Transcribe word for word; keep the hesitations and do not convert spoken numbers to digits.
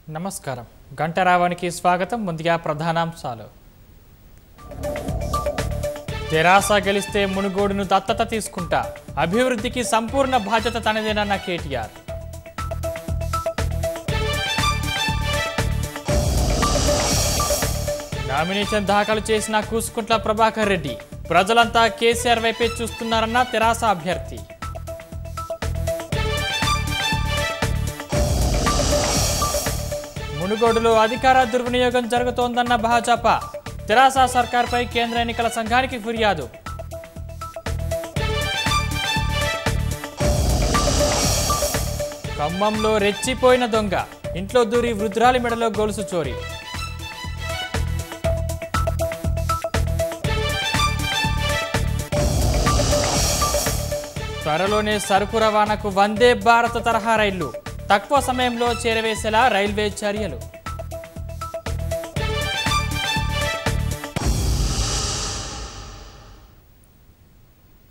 నమస్కారం గంటరావానికి స్వాగతం ముందుగా ప్రధానాంశాలు తెరాస గెలిస్తే మునుగోడును దత్తత తీసుకుంటా అభివృద్ధికి సంపూర్ణ బాధ్యత తనదేనన్న కేటీఆర్ నామినేషన్ దాఖలు చేసిన కూసుకుంట్ల ప్రభాకర్ రెడ్డి ప్రజలంతా కేసీఆర్ వైపే చూస్తున్నారన్న తెరాస అభ్యర్థి మునుగోడులో అధికార దుర్వినియోగం జరుగుతోందన్న భాజపా తెరాస సర్కార్పై కేంద్ర ఎన్నికల సంఘానికి ఫిర్యాదు ఖమ్మంలో రెచ్చిపోయిన దొంగ ఇంట్లో దూరి వృద్ధురాలి మెడలో గొలుసు చోరీ త్వరలోనే సరుకు రవాణాకు వందే భారత్ తరహా రైళ్లు తక్కువ సమయంలో చేరవేసేలా రైల్వే చర్యలు